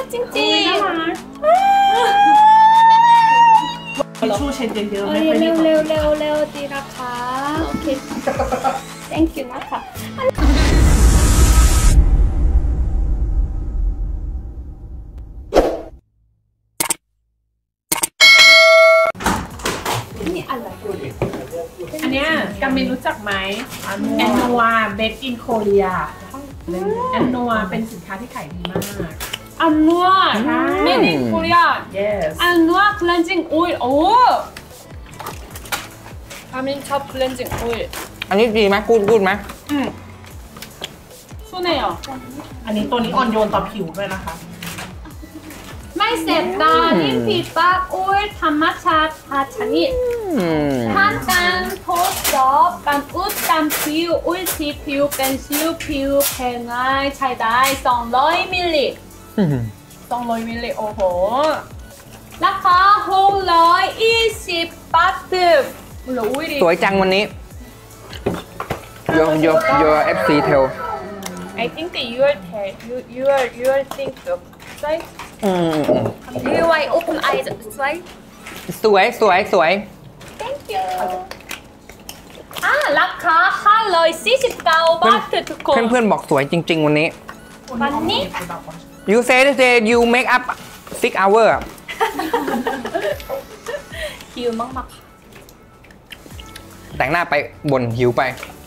จริงๆทิชชู่เช็ดเยอะๆไม่ค่อยเร็มีวดีนะคะโอเค thank you นะคะนี่อะไรอันเนี้ยกามินรู้จักไหมแอนนัวเบสอินโคเรียแอนนัวเป็นสินค้าที่ขายดีมากอันนัว made in Korea yes อันนัว cleansing oil โอ้กามินชอบ cleansing oil อันนี้ดีไหมกูดไหม 손해요 อันนี้ตัวนี้อ่อนโยนต่อผิวด้วยนะคะไม่เสพตาลิ้นปีปากโอ้ยธรรมชาติชนิดท่านการทดสอบการอุดการผิวอุ้ยสีผิวเป็นสิวผิวแพ้ง่ายใช้ได้200มิลลิ200มิลลิโอ้โหราคา620 บาทสวยจังวันนี้your FC tell I think that you are think of right you are open eyes right สวย thank you ราคา549 บาททุกคนเพื่อนๆบอกสวยจริงๆวันนี้ you say you make up 6 hour หิวมากแต่งหน้าไปบ่นหิวไป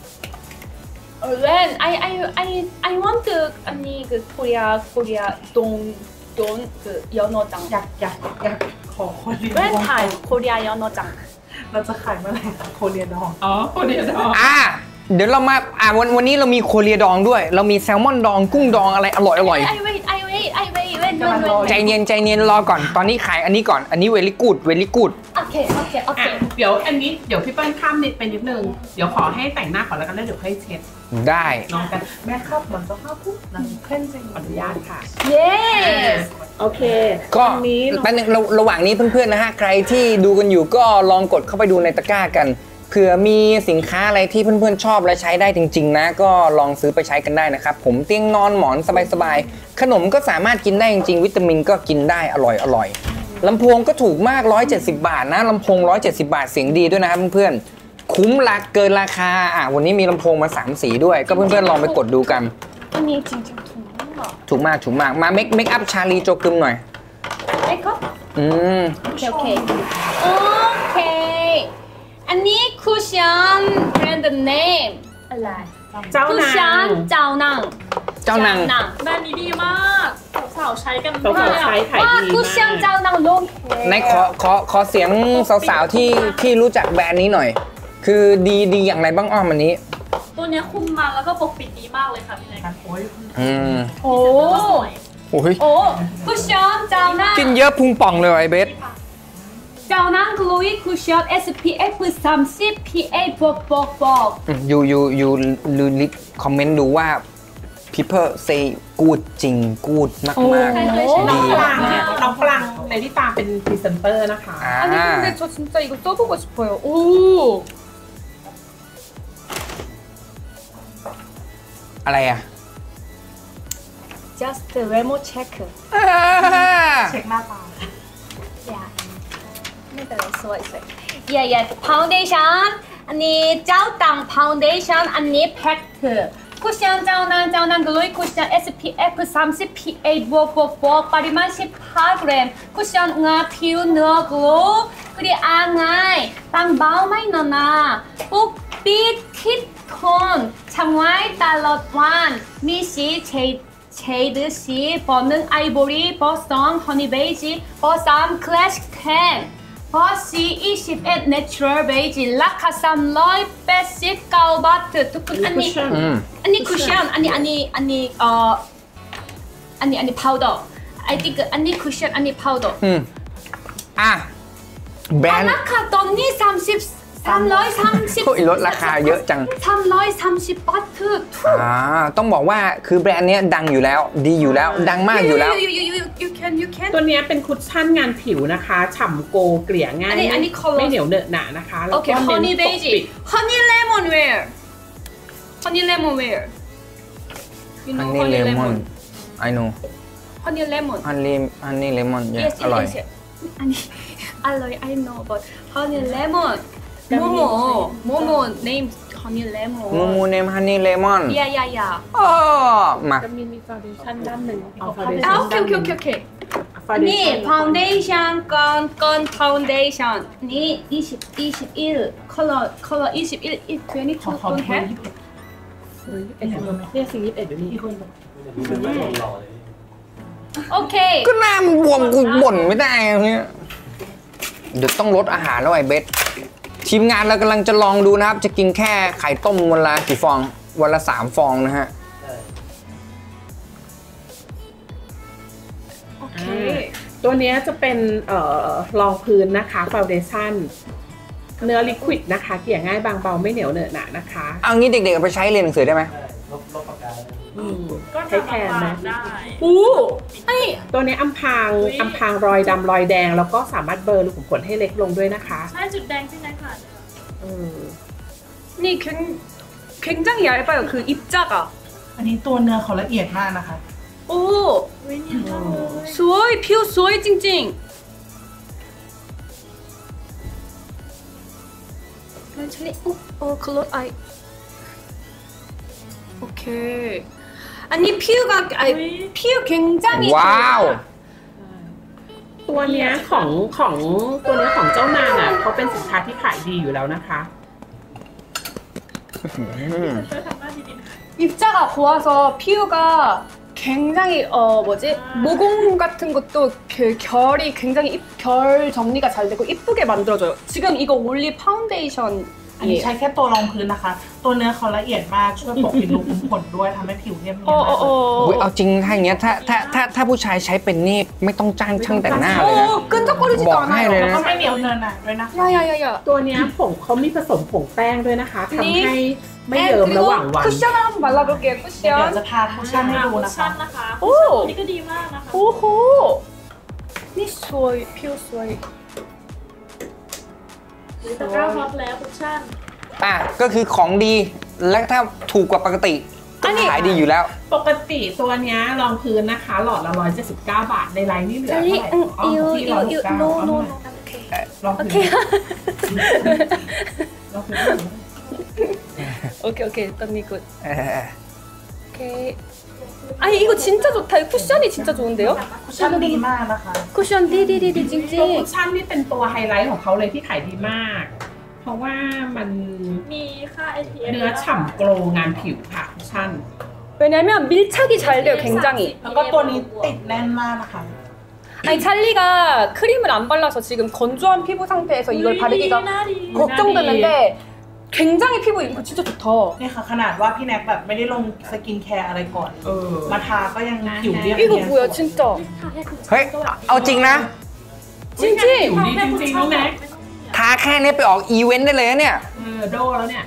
When I want to 아니 그 Korea 돈 그 연어장 อยากขอโคเรียดอง When Thai Korea 연어장 เราจะขายเมื่อไหร่คะโคเรียดองโคเรียดองเดี๋ยวเรามาวันนี้เรามีโคเรียดองด้วยเรามีแซลมอนดองกุ้งดองอะไรอร่อย I wait ใจเย็นรอก่อนตอนนี้ขายอันนี้ก่อนอันนี้เวลี่กูดโอเคเดี๋ยวอันนี้เดี๋ยวพี่เปิ้ลข้ามนิดไปนิดนึงเดี๋ยวขอให้แต่งหน้าก่อนแล้วกันแล้วเดี๋ยวค่อยเช็ดได้น้องกันแม่ครับมันจะเข้าปุ๊บนั่งเคลื่อนจริงอนุญาตค่ะ Yes โอเคก็แป๊บนึงระหว่างนี้เพื่อนๆนะฮะใครที่ดูกันอยู่ก็ลองกดเข้าไปดูในตะกร้ากันเผื่อมีสินค้าอะไรที่เพื่อนๆชอบและใช้ได้จริงๆนะก็ลองซื้อไปใช้กันได้นะครับผมเตียงนอนหมอนสบายๆขนมก็สามารถกินได้จริงๆวิตามินก็กินได้อร่อยลำโพงก็ถูกมาก170 บาทนะลำโพง170 บาทเสียงดีด้วยนะครับเพื่อนๆคุ้มราคาเกินราคาวันนี้มีลำโพงมา3 สีด้วยก็เพื่อนๆลองไปกดดูกันอันนี้จริงๆถูกมากมาเมคอัพชาลีโจกึมหน่อยเมคอัพโอเคอันนี้คุชชั่นแบรนด์เนมอะไรคุชชั่นเจ้านางแบรนด์นี้ดีมากสาวใช้กันสาวใช้ขายดีมากคุชชั่นเจ้านางลงในขอเสียงสาวๆที่รู้จักแบรนด์นี้หน่อยคือดีอย่างไรบ้างอ้อมอันนี้ตัวนี้คุมมันแล้วก็ปกปิดดีมากเลยค่ะพี่นายโอ้คุชชั่นเจ้านางกินเยอะพุงป่องเลยไอเบสเจ้านางกลูวี่คุชชั่น SPF 30 PA บวกยูลิคอมเมนต์ดูว่า people say good จริง good มากดีน้องปลังในที่ตามเป็นพรีเซนเตอร์นะคะอันนี้근데 저 진짜 이거 써보고 싶어요 오 อะไรอ่ะ just remote check เช็คหน้าตาไม่เป็นไรสวยfoundation อันนี้เจ้าตัง foundation อันนี้แพ็คคุชชั่นเจ้านางกลุยคุชชั่น SPF 30 PA บวกปริมาณ15 กรัมคุชชั่นงาผิวเนื้อกลูกรีดง่ายตั้งเบาไม่นานปกปิดคิดทนทำไว้ตลอดวันมีสีเฉดสีเบอร์1ไอโบรีเบอร์2ฮันนี่เบจเบอร์3คลาสแทนเบอร์4 21 natural beige ราคา389 บาททุกคนอันนี้คุชชั่นอันนี้powder I think อันนี้คุชชั่นอันนี้ powder แบรนด์ราคาตอนนี้330 ลดราคาเยอะจัง 330 บาทต้องบอกว่าคือแบรนด์นี้ดังอยู่แล้วดีอยู่แล้วดังมากอยู่แล้ว you can ตัวนี้เป็นคุชชั่นงานผิวนะคะฉ่ำโกเกลี่ยง่ายไม่เหนียวเหนอะหนานะคะแล้วก็เน้นปกปิด honey lemon wear you know honey lemon I know honey lemon ฮันนี่เลมอนเนี่ย yes อร่อย yes อันนี้อร่อย I know but honey lemon Momo name honey lemon มูเนมฮันนี่เลมอน yeah อ๋อมาจะมีฟาวเดชั่นด้านหนึ่งเอาฟาว 아 เดชั่น 오케이 Foundation 니 파운데이션 건 파운데이션 니 21 컬러 21 22 ขอ don't แค่ have 21เนี่ยสี21อยู่นี่ 오케이 ก็หน้ามันบวมกูบ่นไม่ได้อะเนี่ยเดี๋ยวต้องลดอาหารแล้วไอ้เบสทีมงานเรากำลังจะลองดูนะครับ จะกินแค่ไข่ต้มวันละกี่ฟองวันละ3 ฟองนะฮะ 오케이 ตัวนี้จะเป็นรองพื้นนะคะฟาวเดชั่นเนื้อลิควิดนะคะเกลี่ยง่ายบางเบาไม่เหนียวเหนอะหนะนะคะเอางี้เด็กๆเอาไปใช้เรียนหนังสือได้ไหมใช้แทนไหม 오 아니 ตัวนี้อำพรางรอยดำรอยแดงแล้วก็สามารถเบลอรูขุมขนให้เล็กลงด้วยนะคะใช่จุดแดงที่ไหนค่ะ 니 굉장히 얇아요 그 입자가 อันนี้ตัวเนื้อเขาละเอียดมากนะคะ 오 วิญญาณเลย 수어이 피우 수어이 찡찡 천천히 클로 아이 오케이 아니 피우가 아니 피우 굉장히 ว้าวตัวเนี้ยของตัวเนี้ยของเจ้านางอ่ะเขาเป็นสินค้าที่ขายดีอยู่แล้วนะคะช่วยทำหน้าดีๆ 입자가 고와서 피우가 굉장히 뭐지 모공 같은 것도 결이 굉장히 결 정리가 잘 되고 이쁘게 만들어줘요. 지금 이거 올리 อันนี้ 파운데이션이에요. ใช้แค่ตัวรองพื้นนะคะ ตัวเนื้อเขาละเอียดมากช่วยปกปิดรูขุมขนด้วยทำให้ผิวเรียบเนียนมากอุ๊ยเอาจริงถ้าอย่างเงี้ยถ้าผู้ชายใช้เป็นนี่ไม่ต้องจ้างช่างแต่งหน้าเลยนะ 끈적거리지도 뭐ให้เลย 않아요. แล้วก็ไม่เหนียวเนินหนะด้วยนะคะ 야야야야. ตัวเนี้ยผงเขามีผสมผงแป้งด้วยนะคะทำนี่ให้ไม่เยิ้มระหว่างวัน 쿠션을 한번 발라볼게요. เดี๋ยว 쿠션. จะทาคุชชั่นให้ดูคุชนะชั่คะนนะคะโอ้คุชชั่นนี่ก็ดีมากนะคะ 오호. 니 수어이 피우 수어이. ตะกร้าฮอตแล้วคุชชั่นอ่ะก็คือของดีและถ้าถูกกว่าปกติก็ขายดีอยู่แล้วปกติตัวเนี้ยรองพื้นนะคะหลอดละ179 บาทในไลน์นี่เหลือเท่าไห 젤리 ร่อ๋อของพี่169 no เอา no เท่าไหร่ no. 오케이. รองพื้น 오케이. รองพื้น 오케이 오케이. 언니 굿. เออ 오케이. 아니 이거 진짜 좋다. 이 쿠션이 진짜 좋은데요? คุชชั่นดีมากนะคะ 쿠션 디디디디 ตัวคุช 찡찡. ชั่นนี่เป็นตัวไฮไลท์ของเขาเลยที่ขายดีมาก เพราะว่ามันมีค่า SPF เนื้อฉ่ำโกลงานผิวค่ะคุชชั่น 왜냐면 밀착이 잘 돼요 굉장히. แล้วก็ตัวนี้ติดแน่นมากนะคะ 아니 찰리가 크림을 안 발라서 지금 건조한 피부 상태에서 이걸 바르기가 หน้าดี 걱정되는데 굉장히 피부 이거 진짜 좋다. นี่ค่ะขนาดว่าพี่แน็กแบบไม่ได้ลงสกินแคร์อะไรก่อน มาทาก็ยังผิวเรียบ 이거 เนียน 뭐야 진짜. เฮ้ยเอาจริงนะผิว 찡찡. ดีจริงๆน้องแน็กทาแค่นี้ไปออกอีเวนต์ได้เลยนะเนี่ยโดแล้วเนี่ย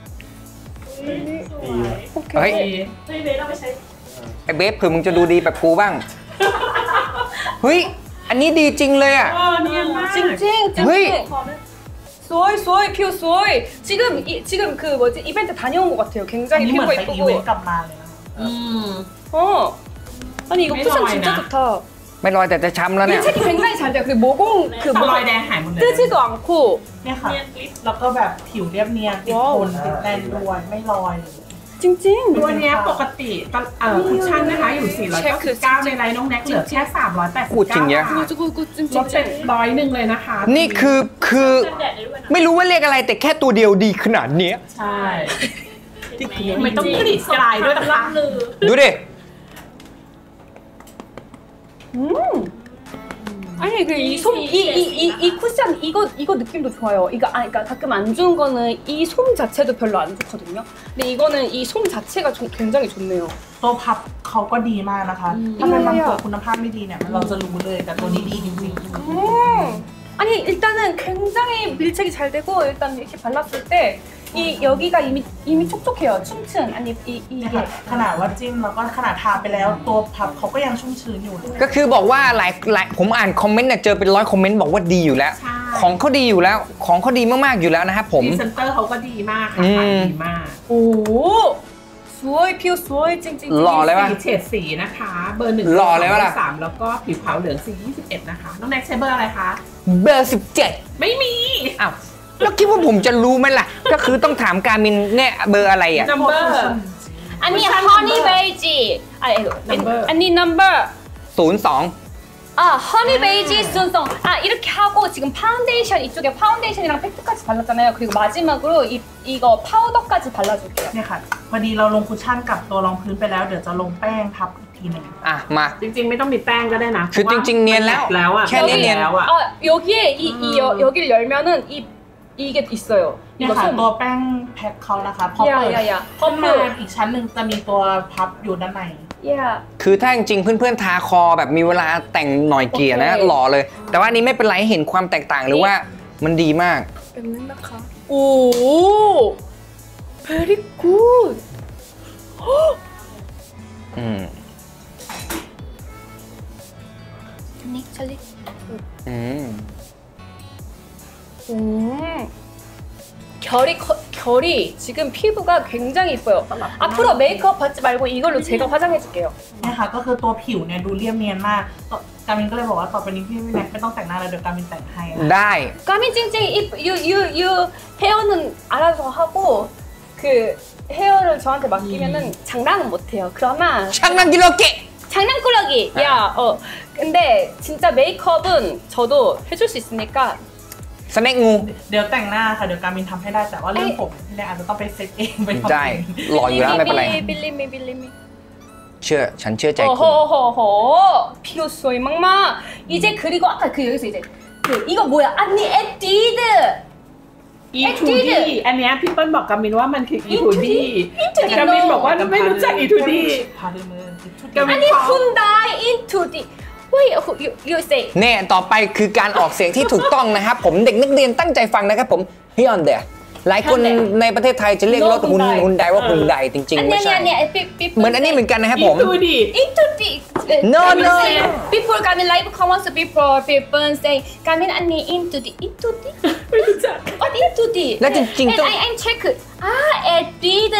เฮ้ยเฮ้ยเบสเราไปใช้ไอ้เบฟเผื่อมึงจะดูดีแบบกูบ้าง เฮ้ย อันนี้ดีจริงเลยอ่ะเนียนมาก 찡찡 왜? 찡찡. ขอด้วย 수어이 피우 수어이. 지금 그 뭐지 이벤트 다녀온 것 같아요. อัน 굉장히 นี้เหมือน 피부가 ไปอีเวน 이쁘고. ต์กลับมาเลยนะคะ 어. 아니 이거 쿠션 진짜 매너이나. 좋다. ไม่ลอยแต่จะช้ำแล้วเนี่ย 밀착이 굉장히 잘 돼요. 그 모공 그 รอย 모공 แดงหายหมดเลย 뜨지도 않고 เนี่ยค่ะเนียนกริปแล้วก็แบบผิวเรียบเนียนติดทนติดแน่นด้วยไม่ลอยเลย 찡찡. ตัวเนี้ยปกติคุชชั่นนะคะอยู่499ในไลน์น้องแน็กเหลือแค่389 พูดจริงเนี่ยลดเป็น100เลยนะคะนี่คือกันแดดได้ด้วยนะไม่รู้ว่าเรียกอะไรแต่แค่ตัวเดียวดีขนาดเนี้ยใช่ไม่ต้องกรีดกลายด้วยนะคะลือดูดิ 아니 이 쿠션 이거 느낌도 좋아요. 이거 그러니까 가끔 안 좋은 거는 이 솜 자체도 별로 안 좋거든요. 근데 이거는 이 솜 자체가 굉장히 좋네요. ตัวพับเขาก็ดีมากนะคะ ถ้าเป็นบางตัวคุณภาพไม่ดีเนี่ยเราจะรู้เลยแต่ตัวนี้ดีจริง 아니 일단은 굉장히 밀착이 잘 되고 일단 이렇게 발랐을 때 이 여기가 이미 촉촉해요. 층층 아니 ๆเนี่ย 이게 ค่ะขนาดว่าจิ้มแล้วก็ขนาดทาไปแล้วตัวพับเขาก็ยังชุ่มชื้นอยู่เลยก็คือบอกว่าหลายผมอ่านคอมเมนต์เนี่ยเจอเป็น100 คอมเมนต์บอกว่าดีอยู่แล้วใช่ของเขาดีอยู่แล้ว ของเขาดีมากๆอยู่แล้วนะครับผมพรีเซนเตอร์เขาก็ดีมากค่ะขายดีมาก 오 สวยผิวสวยจริงๆหล่อเลยปะเฉดสีนะคะ เบอร์ 1 หล่อเลยวะล่ะ 3 แล้วก็ผิวขาวเหลือง421นะคะน้องแน็กใช้เบอร์อะไรคะเบอร์17 ไม่มีอ้าวแล้วคิดว่าผมจะรู้ไหมล่ะ ก็คือต้องถามการมินเนี่ยเบอร์อะไรอ่ะ number อันนี้ honey beige อันนี้ number 02 허니 베이지 순성. 이렇게 하고 지금 파운데이션 이쪽에 파운데이션이랑 팩트까지 발랐잖아요. 그리고 마지막으로 이거 파우더까지 발라줄게요. เนี่ยค่ะพอดีเราลงคุชชั่นกับตัวรองพื้นไปแล้วเดี๋ยวจะลงแป้งทับอีกทีหนึ่งอ่ะมาจริงๆไม่ต้องมีแป้งก็ได้นะคือจริงๆเนียนแล้วแล้วอ่ะแค่นี้เนียนแล้วอ่ะ 여기에 여기를 열면은 이게 있어요. เนี่ย 이거 ค่ะ 솜. ตัวแป้งแพ็คเขานะคะพอเปิด 야야야. ขึ้นมา 퍼플. อีกชั้นหนึ่งจะมีตัวพับอยู่ด้านใน 야. คือถ้าจริงๆเพื่อนๆทาคอแบบมีเวลาแต่งหน่อยเกียร์นะโอเคหล่อเลย แต่ว่าอันนี้ไม่เป็นไรเห็นความแตกต่างหรือว่ามันดีมาก 오. Very good. อืม 찰리. อืม 결이 지금 피부가 굉장히 이뻐요. 앞으로 메이크업 받지 말고 이걸로 제가 화장해줄게요. เนี่ยค่ะก็คือตัวผิวเนี่ยดูเรียบเนียนมากกามินก็เลยบอกว่าต่อไปนี้พี่แน็กไม่ต้องแต่งหน้าแล้วเดี๋ยวกามินแต่งให้ค่ะได้ 까민 찡찡 you 헤어는 알아서 하고 그 헤어를 저한테 맡기면은 장난은 못해요. 그러나 ช่างนั่งกิโลเกะ 장난꾸러기. 야, 근데 진짜 메이크업은 저도 해줄 수 있으니까 สเน็กงูเดี๋ยวแต่งหน้าค่ะเดี๋ยวกามินทำให้ได้แต่ว่าเรื่องผมพี่แน็กอาจจะต้องไปเซ็ตเองไปทำได้เองหล่ออยู่แล้วไม่เป็นไร 빌리미. ฉันเชื่อใจคุณ 어허허허 피부 소이 막막 이제 그리고 아까 그 여기서 이제 그 이거 뭐야 언니 에뛰드 E2D อันเนี้ยพี่เปิ้ลบอกกามินว่ามันคือ E2D แต่กามินบอกว่าไม่รู้จัก E2D พาด้วยมือกามิน 아니 훈다이 인투디 Wait you say เนี่ยต่อไปคือการออกเสียงที่ถูกต้องนะครับผมเด็กนักเรียนตั้งใจฟังนะครับผมฮิออนเดหลายคนในประเทศไทยจะเรียกรถฮุนไดว่าฮุนไดจริงๆไม่ใช่ 아니 เหมือนอันนี้เหมือนกันนะครับผม E2D 인투디 No. Before Gamin live comments before people say Gamin 언니 인투디 ไม่รู้จัก What 인투디 แล้วจริงๆต้อง I'm check 에뛰드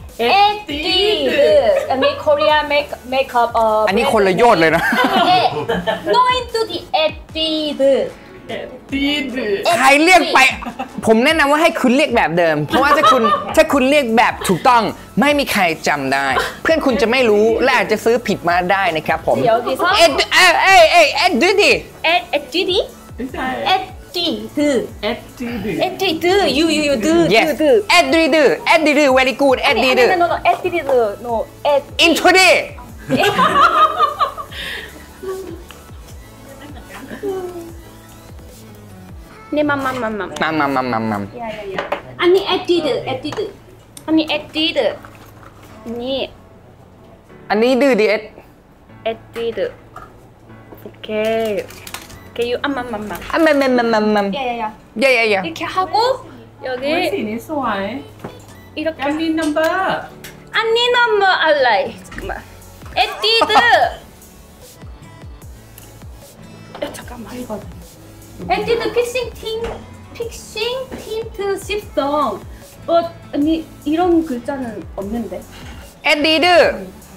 아니 코리아 메이크업 อันนี้คนละโยชน์เลยนะ No 인투디 에뛰드 ดีดือใครเรียกไป ผมแนะนำว่าให้คุณเรียกแบบเดิม เพราะว่าถ้าคุณเรียกแบบถูกต้องไม่มีใครจำได้ เพื่อนคุณจะไม่รู้และอาจจะซื้อผิดมาได้นะครับผม 여기서 เอ็ดดูดิ 에뛰디 ไม่ใช่ 에뛰드 FTD 에뛰드 you yes เอ็ดดู very good เอ็ดดู no 에뛰드 no into the 네 맘맘맘맘 มัม 야야야 아니 에뛰드 아니 에뛰드 아니 อันนี้ดื้อดิเอ็ด 에뛰드 오케이 you 암맘맘맘 มัม 야야야 เย่ 이렇게 하고 โอ้ย 여기 สีนี้สวย 이렇게 กามิน number 아니 너무 알라이 잠깐만 에뛰드 잠깐만 에뛰드 픽싱 틴트 10성 아니 이런 글자는 없는데 เอ็ดดื้อ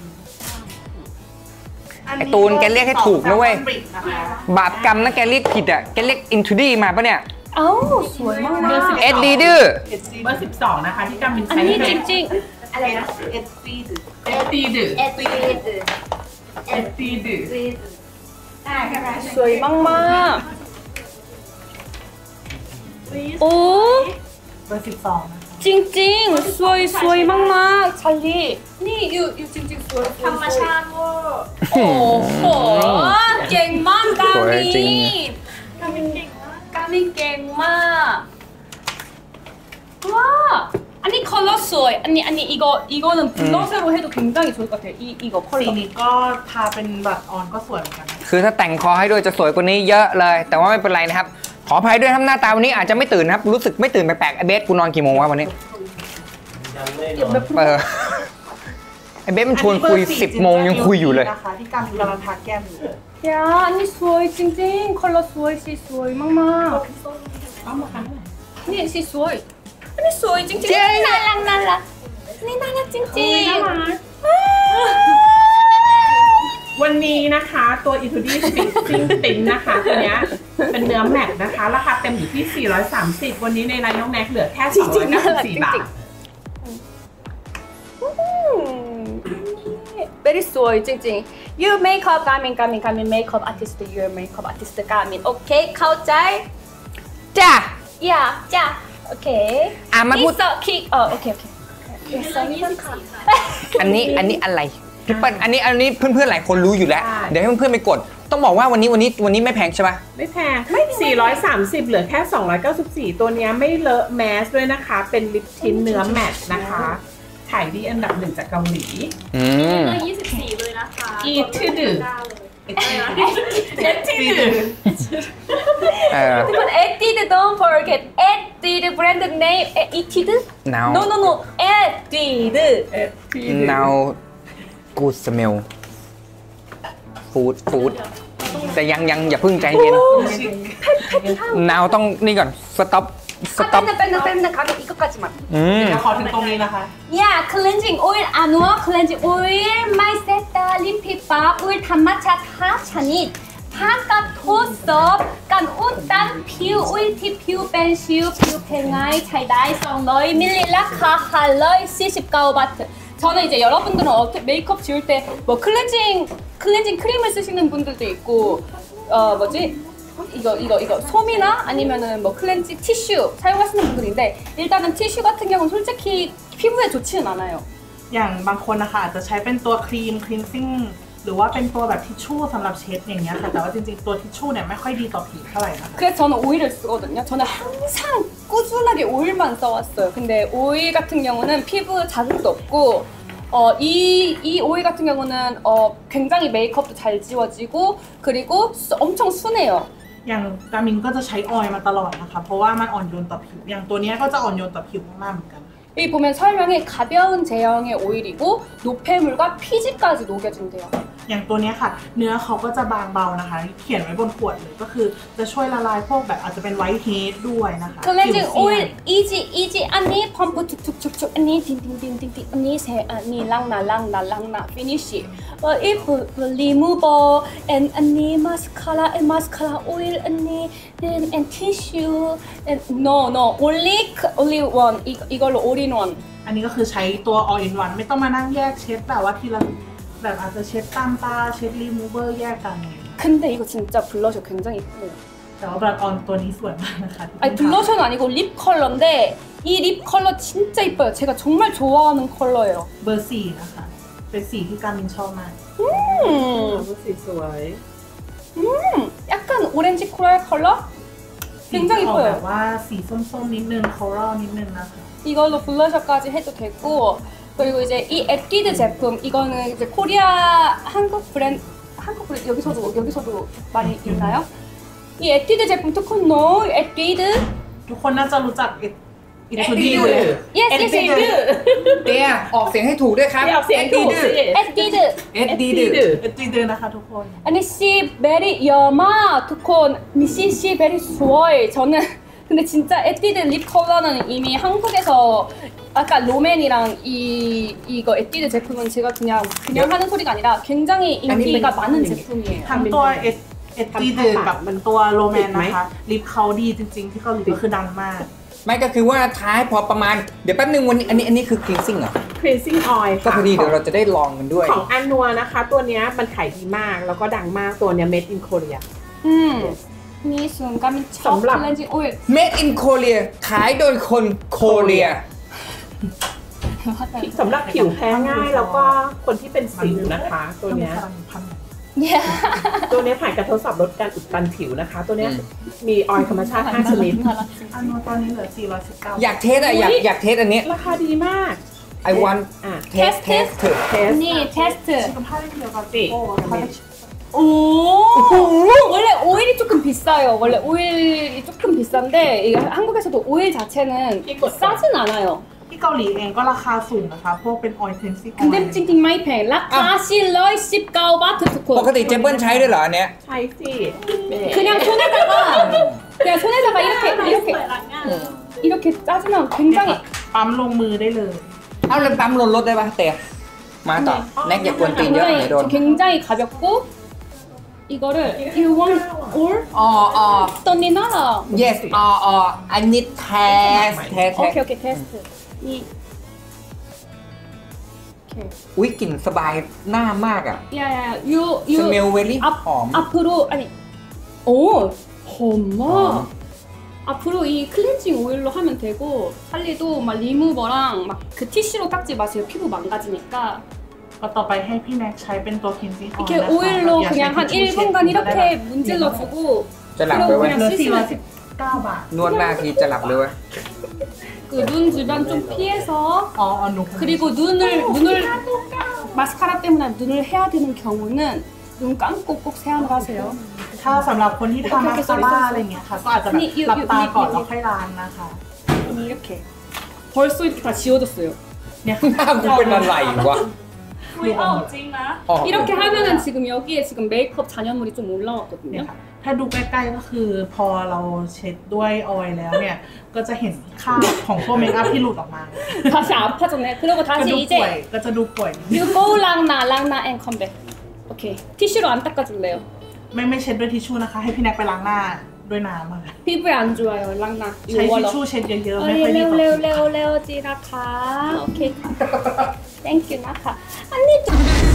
ไอ้ตูนแกเรียกให้ถูกนะเว้ย บาปกรรมนะแกเรียกผิดอ่ะแกเรียก into the มาปะเนี่ย 아우 수월 막막 เอ็ดดื้อเบอร์12นะคะที่กามินใช้ 아니 เป็น 찡찡 อะไรนะเอสซีด FTD 에뛰드 FTD 수월 막막 오 เบอร์12นะคะ 찡찡 수월 막막 찰리 니 you 찡찡 수월 ธรรมชาติเวอร์ 오호 깽만 สวยจริง 까민 깽만 와 아니 컬러 수월 아니 이거는 블러셔로 해도 굉장히 좋을 것 같아요 이거 สี 컬러 นี้ก็ทาเป็นแบบออนก็สวยเหมือนกันนะคือถ้าแต่งคอให้ด้วยจะสวยกว่านี้เยอะเลย แต่ว่าไม่เป็นไรนะครับ ขออภัยด้วยครับหน้าตาวันนี้อาจจะไม่ตื่นนะครับ รู้สึกไม่ตื่นแปลกๆไอเบสกูนอนกี่โมงวะวันนี้ไอเบสมันชวนคุย 10 โมงยังคุยอยู่เลยนะคะที่กำลังทาแก้มอยู่ 야 아니 수월 찡찡 컬러 수월 씨 수월 막막 เอามาค่ะ 아니 씨 수월 아니 수월 찡찡 예. 날랑날랑 นี่น่ารักจริงน่ารักวันนี้นะคะตัว Etude Fixing Tint นะคะตัวเนี้ยเป็นเนื้อแมตต์นะคะราคาเต็มอยู่ที่ 430 วันนี้ในไลน์น้องแน็กเหลือแค่ 294 บาท very สวยจริงๆ you makeup การมิน makeup artist your makeup artist การมินโอเคเข้าใจจ้า yeah จ้ะโอเคมาพูดคิกโอเคอันนี้อะไรพี่เปิ้ลอันนี้เพื่อนๆหลายคนรู้อยู่แล้วเดี๋ยวให้เพื่อนๆไปกดต้องบอกว่าวันนี้ไม่แพงใช่ปะไม่แพง430เหลือแค่294ตัวเนี้ยไม่เลอะแมสด้วยนะคะเป็นลิปทิ้นเนื้อแมตต์นะคะขายดีอันดับ1จากเกาหลี 24เลยนะคะ Etude ทุกคน Etude don't forget Etude brand name Etude now no Etude now good smell food แต่ยังอย่าเพิ่งใจเย็น now ต้องนี่ก่อน stop 뺀다 가면 이거까지만 เดี๋ยวขอถึงตรงนี้นะคะ Yeah, cleansing oil, annual cleansing oil, 마이세타, 립피바, 오일 단마차 타차닛, 파가 토섭, 간 우단 피우, 오일티 피우 벤시우, 피우 팽아이, 차이다이 성너이, 밀릴라 카할러이, 49바트. 저는 이제 여러분들은 메이크업 지울 때 뭐 클렌징 크림을 쓰시는 분들도 있고, 이거 솜이나 아니면은 뭐 클렌징 티슈 사용하시는 분들인데 일단은 티슈 같은 경우는 솔직히 피부에 좋지는 않아요. อย่างบางคนนะคะอาจจะใช้เป็นตัวครีมคลีนซิ่งหรือว่าเป็นตัวแบบทิชชู่สำหรับเช็ดอย่างเงี้ยค่ะแต่ว่าจริงๆตัวทิชชู่เนี่ยไม่ค่อยดีต่อผิวเท่าไหร่นะคะ 그래서 저는 오일을 쓰거든요. 저는 항상 꾸준하게 오일만 써왔어요. 근데 오일 같은 경우는 피부 자극도 없고 이 오일 같은 경우는 굉장히 메이크업도 잘 지워지고 그리고 엄청 순해요. อย่างกามินก็จะใช้ออยล์มาตลอดนะคะเพราะว่ามันอ่อนโยนต่อผิวอย่างตัวเนี้ยก็จะอ่อนโยนต่อผิวมากๆเหมือนกัน 여기 보면 설명에 가벼운 제형의 오일이고 노폐물과 피지까지 녹여준대요. อย่างตัวเนี้ยค่ะเนื้อเขาก็จะบางเบานะคะเขียนไว้บนขวดเลยก็คือจะช่วยละลายพวกแบบอาจจะเป็นไวท์เฮดด้วยนะคะ 클렌징 오일 이지 언니 펌프 툭툭툭툭 언니 딩딩딩딩딩 언니 세 언니 랑나 피니시 if remover and 언니 mascara oil 언니 and tissue and no only one 이걸로 all in one อันนี้ก็คือใช้ตัว all in one ไม่ต้องมานั่งแยกเช็ดแบบว่าทีละแบบอาจจะเช็ดตามตาเช็ดรีมูเวอร์แยกกัน 근데 이거 진짜 블러셔 굉장히 예뻐요. แต่ว่าแบบออนตัวนี้สวยมากนะคะ 아니 블러셔는 아니고 립 컬러인데 이 립 컬러 진짜 예뻐요. 제가 정말 좋아하는 컬러예요. เบอร์4นะคะเป็นสีที่กามินชอบมากสีสวย 약간 오렌지 코랄 컬러? สี 굉장히 ออกแบ 예뻐요. บว่าสีส้มๆนิดนึง coral นิดนึงนะคะ 이걸로 블러셔까지 해도 되고 그리고 이제 이 에뛰드 제품 이거는 이제 코리아 한국 브랜드 여기서도 많이 있나요? 이 에뛰드 제품 투콘노 에뛰드 ทุกคนน่าจะรู้จักEtude อยู่เลย yes Etude เตี้ยออกเสียงให้ถูกด้วยครับเดี๋ยวเสียงถูกสิ 에뛰드 Etude นะคะทุกคน 아니 씨 베리 여마 투콘 미씨 씨 베리 좋아해 저는 근데 진짜 에뛰드 립 컬러는 이미 한국에서 아까 롬앤이랑 이거 에뛰드 제품은 제가 그냥 하는 소리가 아니라 굉장히 인기가 많은 제품이에요. ทั้งตัว Etude กับมันตัวโรแมนนะคะลิปเขาดีจริงๆที่เกาหลีก็คือดังมากไม่ก็คือว่าท้ายพอประมาณเดี๋ยวแป๊บนึงวันนี้อันนี้คือ cleansing เหรอ cleansing oil ก็พอดีเดี๋ยวเราจะได้ลองกันด้วยของอันนัวนะคะตัวเนี้ยมันขายดีมากแล้วก็ดังมากตัวเนี้ย made in Korea 니 순간이 첫 정답. 클렌징 오일 Made in Korea ขายโดยคนโคเรียสำหรับผิวแพ้ง่ายแล้วก็คนที่เป็นสิวนะคะตัวเนี้ย ตัวนี้ผ่านการทดสอบลดการอุดตันผิวนะคะ ตัวนี้มีออยล์ธรรมชาติ 5 ชนิดอันนู้นตอนนี้เหลือ419 อยากเทสอะอยากเทสอันนี้ราคาดีมาก I want 테스트 เทส 언니 테스트 สุขภาพได้เกี่ยวกับโอ้ 오 원래 오일이 조금 비싸요. 원래 오일이 조금 비싼데 이게 한국에서도 오일 자체는 싸진 않아요. ที่เกาหลีเองก็ราคาสูงนะคะพวกเป็น oil cleansing 근데 찡찡 마이팽 라카시 러이 19바트 ปก 투콘 ติเจเปิ้ลใช้ด้วยเหรออันเนี้ยใช่สิ 그냥 손에다가 이렇게 짜주면 굉장히 ปั๊มลงมือได้เลยเอาเลยปั๊มลนรถได้ปะเตะมาต่อแน็กอย่ากวนตีนเยอะเดี๋ยวโดน 굉장히 가볍고 이거를 you want all อ๋อ 떠니 나라 yes อ๋อI need test 오케이 테스트 이 오케이 อุ้ยกลิ่นสบายหน้ามากอ่ะ 야야 you smell very หอม 앞으로 아니 오 엄마 앞으로 이 클렌징 오일로 하면 되고 살리도 막 리무버랑 막 그 티슈로 닦지 마세요 피부 망가지니까 ก็ต่อไปให้พี่แน็กใช้เป็นตัวครีมซิ่งออยล์ 이렇게 오일로 그냥 한 1분간 이렇게 문질러주고 จะหลับเลย 그리고 เว้ย 그냥 เหลือ 쓰시면 419 บาทนวดหน้าทีจะหลับเลยเว้ย 그 눈 주변 좀 피해서 อ๋อหนู 그리고 눈을 마스카라 때문에 눈을 해야 되는 경우는 눈 감고 꼭 세안을 하세요. ถ้าสำหรับคนที่ทำมาสคาร่าอะไรเงี้ยค่ะก็อาจจะแบบหลับตาก่อนแล้วค่อยล้างนะคะ 이렇게 벌써 이렇게 다 지워졌어요. เนี่ยหน้ากูเป็นอะไรวะคุยออกจริงนะออก 이렇게 하면은 지금 여기에 지금 메이크업 잔여물이 좀 เนี่ย 올라왔거든요. ค่ะถ้าดูใกล้ๆก็คือพอเราเช็ดด้วยออยล์แล้วเนี่ยก็จะเห็นคราบของพวกเมคอัพที่หลุดออกมา 다시 아파졌네. 그리고 ก็ 다시 ดูป่วย 이제 ก็จะดูป่วย you go 랑나 and come back. 오케이. 티슈로 안 닦아줄래요? ไม่เช็ดด้วยทิชชู่นะคะ ให้พี่แน็กไปล้างหน้าด้วยน้ำอะค่ะ 피부에 안 좋아요. 랑나. ใช้ 이거 ทิช 월러. ชู่เช็ดเยอะๆไม่ค่อยดีต่อผิว 레오 지라카. 오케이. 땡큐 나카. 언니 좀